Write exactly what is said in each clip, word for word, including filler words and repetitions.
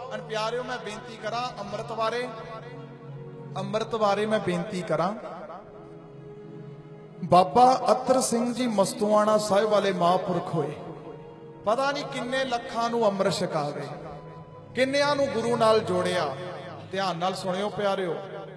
अन प्यारिओ मैं बेनती करा अमृत बारे अमृत बारे मैं बेनती करा। बाबा अतर सिंह जी मस्तुआना साहिब वाले महापुरख होए, पता नहीं किन्ने लखां नूं अमृत छका गए, किन्नियां नूं गुरु नाल जोड़िया। ध्यान नाल सुणियो प्यारिओ,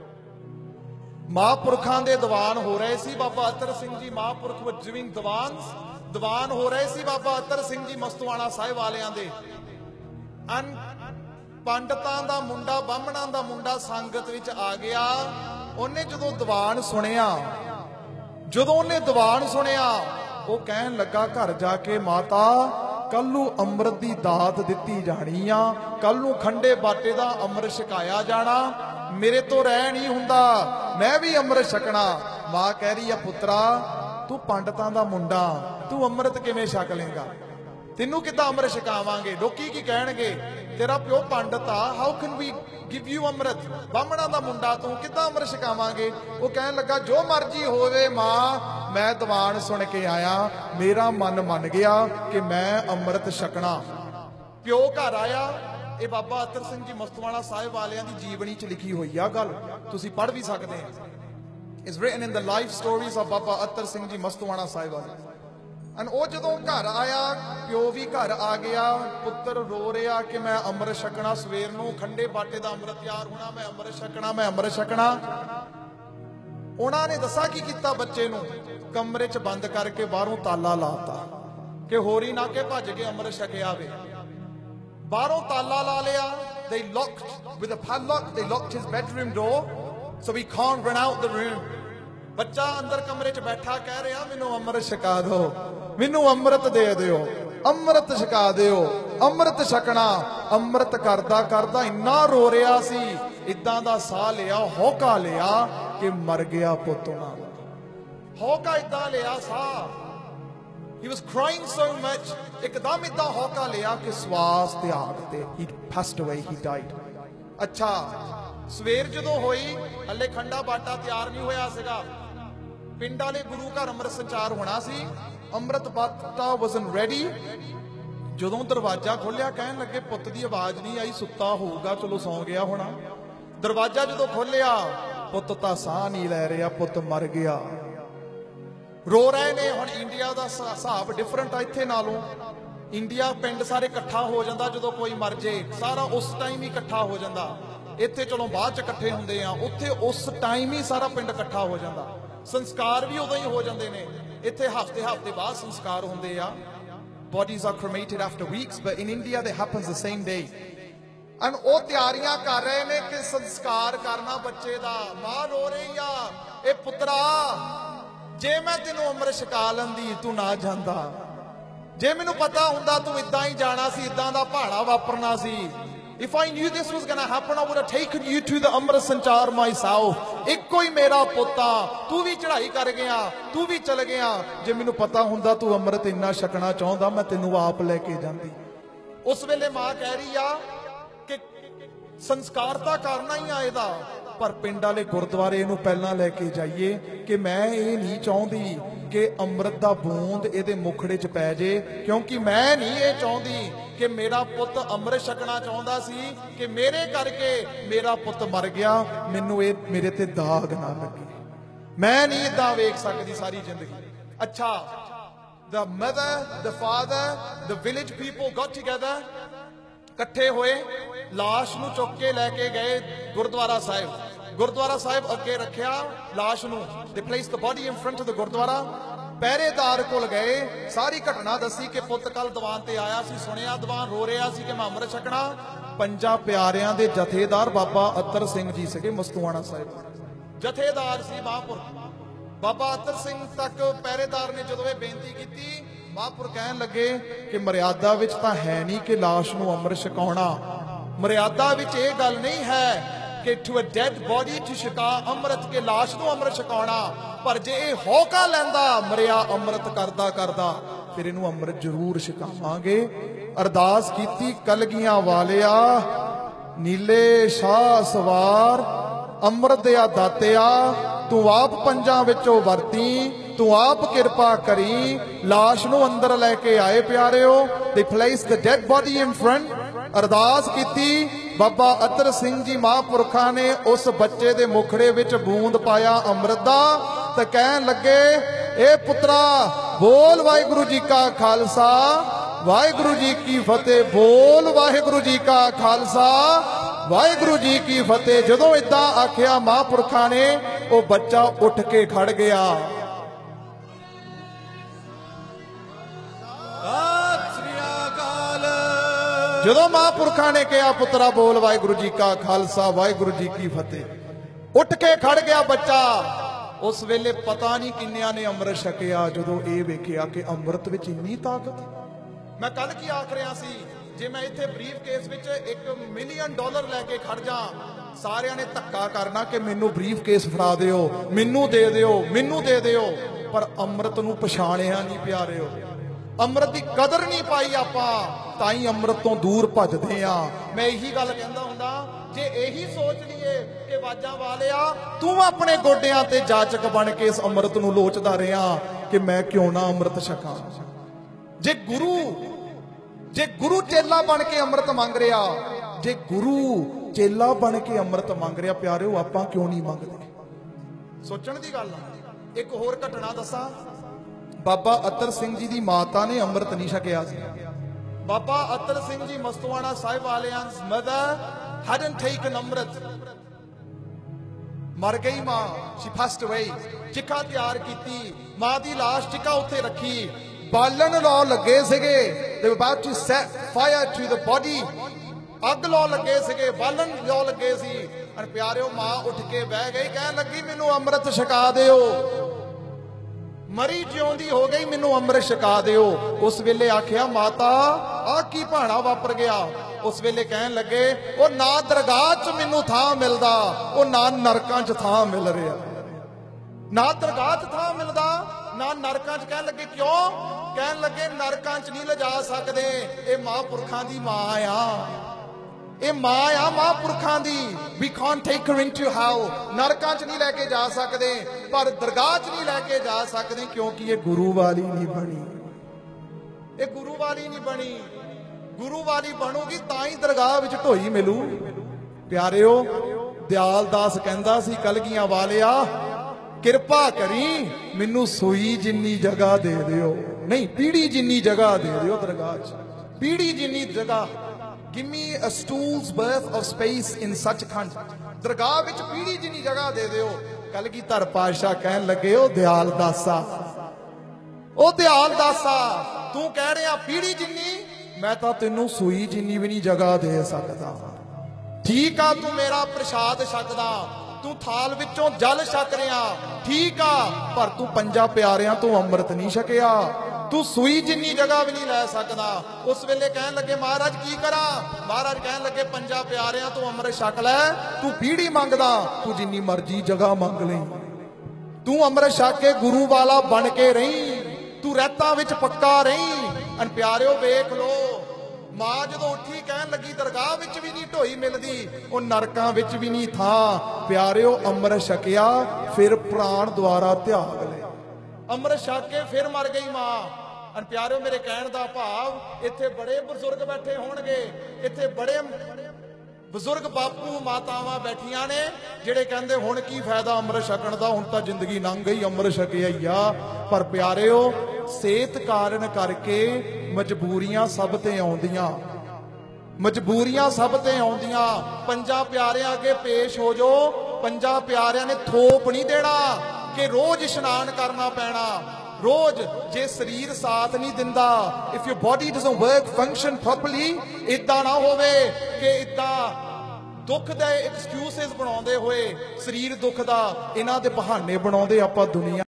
महापुरखां दे दीवान हो रहे सी। बाबा अतर सिंह जी महापुरख वर डूइंग दीवान दीवान हो रहे सी बाबा अतर सिंह जी मस्तुआना साहिब वालियां दे। अन पंडितां दा मुंडा बामणां दा मुंडा संगत विच आ गया। उन्हें जदों दीवान सुनिया जदों उन्हें दीवान सुनिया वो कहन लगा घर जाके माता कल नूं अमृत दी दात दित्ती जानी आ, कल नूं खंडे बाटे दा अमृत छकाया जाना, मेरे तो रह नहीं हुंदा, मैं भी अमृत छकना। मां कह रही है पुत्रा तू पंडितां दा मुंडा, तू अमृत किवें छक लेगा, तेनू किदां अमृत छकावांगे, लोकी की कहणगे तेरा प्यो पंडित आ, how can we give you amrit, बामणा दा मुंडा तू किदां अमृत छकावांगे। वो कहन लगा जो मर्जी होवे मां, मैं दीवान सुन के आया, मेरा मन मन गया कि मैं अमृत छकना। प्यो घर आया, ये बाबा अतर सिंह जी मस्तुआना साहिब वालियां दी जीवनी च लिखी हुई आ गल, तुसीं पढ़ भी सकदे हो। It's written in the life stories of बाबा अतर सिंह जी मस्तुआना साहिब वाले। अन ओ जदों घर आया, प्यो भी घर आ गया, पुत्र रो रहा कि मैं अमृत छकना, सवेर नूं खंडे बाटे दा अमृत तैयार होना, मैं अमृत छकना, मैं अमृत छकना। उन्होंने दसा की किता बच्चे नूं, कमरे च बंद करके बाहरों ताला लाता कि होरी ना के भज के अमृत छके आवे। बाहरों ताला ला लिया, they locked with a padlock, they locked his bedroom door so he can't run out the room। बच्चा अंदर कमरे च बैठा कह रहा मैनू अमृत छका दो, मैनू अमृत दे दियो, अमृत छका दियो, अमृत छकना। अमृत करदा करदा इन्ना रो रहा सी, इदां दा साह लिया, हौका लिया कि मर गया पुत्त उन्हां दा, हौका इदां लिया Sah, he was crying so much, एकदम इदां हौका लिया कि श्वास त्याग ते he passed away, he died। अच्छा सवेर जदों होई, हले खंडा बाटा तैयार नहीं होया सीगा, पिंड वाले गुरु घर अमृत संचार होना सी, अमृत बाटा wasn't ready। जदों दरवाजा खोलिया कहन लगे पुत्त दी आवाज नहीं आई, सुत्ता होऊगा, चलो सौ गया होना। दरवाजा जदों खोलिया पुत्त तां साह नहीं लै रहा, पुत्त मर गया। रो रहे ने। हुण इंडिया दा हिसाब डिफरेंट है इत्थे नालों, इंडिया पिंड सारे इकट्ठा हो जांदा जदों कोई मर जे, सारा उस टाइम ही इकट्ठा हो जांदा। इत्थे चलो बाद च इकट्ठे हुंदे आ, उत्थे उस टाइम ही सारा पिंड इकट्ठा हो जांदा, संस्कार भी उदों ही हो जांदे ने। इत्थे हफ्ते हफ्ते बाद संस्कार हुंदे आ, bodies are cremated after weeks, but in India that happens the same day। and ਉਹ ਤਿਆਰੀਆਂ ਕਰ ਰਹੇ ਨੇ ਕਿ ਸੰਸਕਾਰ ਕਰਨਾ ਬੱਚੇ ਦਾ। ਮਾਂ ਰੋ ਰਹੀ ਆ, ਇਹ ਪੁੱਤਰਾ ਜੇ ਮੈਂ ਤੈਨੂੰ ਅਮ੍ਰਿਤ ਛਕਾ ਲੈਂਦੀ ਤੂੰ ਨਾ ਜਾਂਦਾ, ਜੇ ਮੈਨੂੰ ਪਤਾ ਹੁੰਦਾ ਤੂੰ ਇਦਾਂ ਹੀ ਜਾਣਾ ਸੀ, ਇਦਾਂ ਦਾ ਪਹਾੜਾ ਵਾਪਰਨਾ ਸੀ। If I knew this was going to happen, I would have taken you to the Amrit Sanchar myself। ਇੱਕੋ ਹੀ ਮੇਰਾ ਪੁੱਤਾ, ਤੂੰ ਵੀ ਚੜ੍ਹਾਈ ਕਰ ਗਿਆ, ਤੂੰ ਵੀ ਚਲ ਗਿਆ, ਜੇ ਮੈਨੂੰ ਪਤਾ ਹੁੰਦਾ ਤੂੰ ਅੰਮ੍ਰਿਤ ਇੰਨਾ ਛਕਣਾ ਚਾਹੁੰਦਾ ਮੈਂ ਤੈਨੂੰ ਆਪ ਲੈ ਕੇ ਜਾਂਦੀ। ਉਸ ਵੇਲੇ ਮਾਂ ਕਹਿ ਰਹੀ ਆ ਕਿ ਸੰਸਕਾਰ ਤਾਂ ਕਰਨਾ ਹੀ ਆ ਇਹਦਾ, ਪਰ ਪਿੰਡ ਵਾਲੇ ਗੁਰਦੁਆਰੇ ਇਹਨੂੰ ਪਹਿਲਾਂ ਲੈ ਕੇ ਜਾਈਏ ਕਿ ਮੈਂ ਇਹ ਨਹੀਂ ਚਾਹੁੰਦੀ ਕਿ ਅੰਮ੍ਰਿਤ ਦਾ ਬੂੰਦ ਇਹਦੇ ਮੁਖੜੇ 'ਚ ਪੈ ਜੇ, ਕਿਉਂਕਿ ਮੈਂ ਨਹੀਂ ਇਹ ਚਾਹੁੰਦੀ ਕਿ ਮੇਰਾ ਪੁੱਤ ਅੰਮ੍ਰਿਤ ਛਕਣਾ ਚਾਹੁੰਦਾ ਸੀ ਕਿ ਮੇਰੇ ਕਰਕੇ ਮੇਰਾ ਪੁੱਤ ਮਰ ਗਿਆ, ਮੈਨੂੰ ਇਹ ਮੇਰੇ ਤੇ ਦਾਗ ਨਾ ਲੱਗੇ, ਮੈਂ ਨਹੀਂ ਇਦਾਂ ਵੇਖ ਸਕਦੀ ਸਾਰੀ ਜ਼ਿੰਦਗੀ। ਅੱਛਾ, the mother, the father, the village people got together, ਇਕੱਠੇ ਹੋਏ, ਲਾਸ਼ ਨੂੰ ਚੁੱਕ ਕੇ ਲੈ ਕੇ ਗਏ ਗੁਰਦੁਆਰਾ ਸਾਹਿਬ। ਗੁਰਦੁਆਰਾ ਸਾਹਿਬ ਅੱਗੇ ਰੱਖਿਆ ਲਾਸ਼ ਨੂੰ, they placed the body in front of the Gurdwara. ਪਹਿਰੇਦਾਰ ਕੋਲ ਗਏ, ਸਾਰੀ ਘਟਨਾ ਦੱਸੀ ਕਿ ਪੁੱਤ ਕੱਲ ਦੀਵਾਨ ਤੇ ਆਇਆ ਸੀ, ਸੁਣਿਆ ਦੀਵਾਨ ਰੋ ਰਿਹਾ ਸੀ ਕਿ ਮੈਂ ਅੰਮ੍ਰਿਤ ਛਕਣਾ। ਪੰਜਾਂ ਪਿਆਰਿਆਂ ਦੇ ਜਥੇਦਾਰ ਬਾਬਾ ਅਤਰ ਸਿੰਘ ਜੀ ਸੀਗੇ ਮਸਤੂਆਣਾ ਸਾਹਿਬ, ਜਥੇਦਾਰ ਸੀ ਮਹਾਂਪੁਰਖ। ਬਾਬਾ ਅਤਰ ਸਿੰਘ ਤੱਕ ਪਹਿਰੇਦਾਰ ਨੇ ਜਦੋਂ ਇਹ ਬੇਨਤੀ ਕੀਤੀ, ਮਹਾਂਪੁਰ ਕਹਿਣ ਲੱਗੇ ਕਿ ਮਰਿਆਦਾ ਵਿੱਚ ਤਾਂ ਹੈ ਨਹੀਂ ਕਿ ਲਾਸ਼ ਨੂੰ ਅੰਮ੍ਰਿਤ ਛਕਾਉਣਾ, ਮਰਿਆਦਾ ਵਿੱਚ ਇਹ ਗੱਲ ਨਹੀਂ ਹੈ ਕਿ to a dead body to ਛਕਾ ਅੰਮ੍ਰਿਤ, ਕੇ ਲਾਸ਼ ਨੂੰ ਅੰਮ੍ਰਿਤ ਛਕਾਉਣਾ, ਪਰ ਜੇ ਇਹ ਹੌਕਾ ਲੈਂਦਾ ਮਰਿਆ ਅੰਮ੍ਰਿਤ ਕਰਦਾ ਕਰਦਾ ਫਿਰ ਇਹਨੂੰ ਅੰਮ੍ਰਿਤ ਜ਼ਰੂਰ ਛਕਾਵਾਂਗੇ। ਅਰਦਾਸ ਕੀਤੀ ਕਲਗੀਆਂ ਵਾਲਿਆ, ਨੀਲੇ ਸ਼ਾਹ ਸਵਾਰ, ਅੰਮ੍ਰਿਤ ਦਿਆ ਦਾਤਿਆ, ਤੂੰ ਆਪ ਪੰਜਾਂ ਵਿੱਚੋਂ ਵਰਤੀ, ਤੂੰ ਆਪ ਕਿਰਪਾ ਕਰੀ। ਲਾਸ਼ ਨੂੰ ਅੰਦਰ ਲੈ ਕੇ ਆਏ ਪਿਆਰਿਓ, they placed the dead body in front अरदास कीती। बाबा अतर सिंह जी महापुरखा ने उस बच्चे दे मुखड़े विच बूंद पाया अमृत दा ते कहन लगे, ए पुत्रा बोल वाहिगुरु जी का खालसा वाहिगुरु जी की फतेह, बोल वाहिगुरु जी का खालसा वाहिगुरु जी की फतेह। जदों इदां आखिया महापुरखा ने वो बच्चा उठ के खड़ गया। जदों महापुरखा ने कहा पुत्रा बोल वाहिगुरु जी का खालसा वाहिगुरु जी की फतेह, उठ के खड़ गया बच्चा। उस वेले पता नहीं किन्निया ने अमृत छकिया जदों ये वेखिया कि अमृत विच इन्नी ताकत। मैं कल की आख रहा सी, जे मैं इत्थे ब्रीफ केस विच एक मिलियन डॉलर लैके खड़ जा, सारियां ने धक्का करना कि मैनू ब्रीफ केस फड़ा दिओ, मैनू दे दिओ, मैनू दे दिओ, पर अमृत नू पछाणिया नहीं प्यारिओ। अमृत की कदर नहीं पाई आपां, ताई अमृत तो दूर भजदे आ। मैं यही गल कहंदा हुंदा, जे यही सोच लीए कि वाजा वालिया तू अपने गोडियां ते जाचक बन के इस अमृत नू लोचदा रहा कि मैं क्यों ना अमृत छकां। जे गुरु जे गुरु चेला बन के अमृत मंग रहा, जे गुरु चेला बन के अमृत मंग रहा, प्यारिओ आपां क्यों नहीं मंगदे? सोचण दी गल आ। एक होर घटना दसां, बाबा अतर सिंह जी की माता ने अमृत नहीं छकिया। बाबा अतर सिंह जी मस्तवाना साहिब वालियां मदर hadn't taken अमृत, मर गई मां, she passed away। चिक्का तैयार की, मां की लाश चिक्का उत्थे रखी, बालन ला लगे सिगे, they were about to set fire to the body, अग ला लगे सिगे, बालन ला लगे सी। और प्यारिओ मां उठ के बह गई, कहन लगी मैनू अमृत छका दिओ, मरी जिउंदी हो गई, मैनू अमृत छका दिओ। उस वेले आखिया माता आ की भाना वापर गया। उस वेले कहन लगे, ओ ना दरगाह च मैनू थां मिलदा, ओ ना नरकां च थां मिल रहा, ना दरगाह च थां मिलदा ना नरकां च। कहन लगे क्यों? कहन लगे नरकां च नहीं लिजा सकदे, ये महापुरखां दी मां आ, ये मां आ महापुरखां दी। We can't take her into how, नरकां च नहीं लैके जा सकदे, पर दरगाह च नहीं लैके जा सकदे, क्योंकि ये गुरु वाली नहीं बनी, ये गुरु वाली नहीं बनी। गुरु वाली बनूगी ताई दरगाह विच ढोई मिलू। प्यारिओ दयाल दास कहंदा सी, कलगियां वालिया किरपा करी मैनू सूई जिन्नी जगह दे दिओ, नहीं पीढ़ी जिन्नी जगह दे दिओ दरगाह च, पीढ़ी जिन्नी जगह। Give me a stool's worth of space in Sachkhand, दरगाह विच पीढ़ी जिन्नी जगह दे दिओ। कलगीधर पातशाह कहन लगे, ओ दयाल दासा, ओ दयाल दासा तू कह रहा पीढ़ी जिन्नी, मैं तो तेनू सूई जिन्नी भी नहीं जगह दे सकदा। ठीक आ तू मेरा प्रसाद छकदा, तू थाल विचों जल छक रहा, ठीक आ, पर तू पंजा प्यारियां तू अमृत नहीं छकिया, तू सूई जिन्नी जगह भी नहीं लै सकदा। उस वेले कहन लगे महाराज की करा? महाराज कहन लगे पंजा प्यारियां तू अमृत छक लै, तू पीढ़ी मंगदा, तू जिन्नी मर्जी जगह मंग ले, तू अमृत छक के गुरु वाला बन के रही, तू रहता विच पक्का रही। अन प्यारिओ वेख लो, मां जदों उठी कहन लगी दरगाह विच भी नहीं ढोई मिलदी, ओ नरकां विच भी नहीं था। प्यारिओ अमृत छकिया, फिर प्राण द्वारा त्याग ले, अमृत छक के फिर मर गई मां। अन प्यारिओ मेरे कहण दा भाव, इत्थे बड़े बुजुर्ग बैठे होणगे, इत्थे बड़े बुजुर्ग बापू मातावां बैठियां ने जिहड़े कहंदे हुण की फायदा अमृत छकण दा, हुण तां जिंदगी लंघ गई, अमृत छकिया ही आ। पर प्यारिओ सेहत कारण करके मजबूरियां सब ते आउंदियां, मजबूरियां सब ते आउंदियां। पंजा प्यारियां अगे पेश हो जो, पंजा प्यारियां ने थोप नहीं देना कि रोज इशनान करना पैना, रोज जे शरीर साथ नहीं दिंदा, if your body doesn't work function properly, इदां ना होवे कि इदां दुख दे एक्सक्यूजेस बनाउंदे होए शरीर दुख दा इन्हां दे बहाने बनाउंदे आपां दुनिया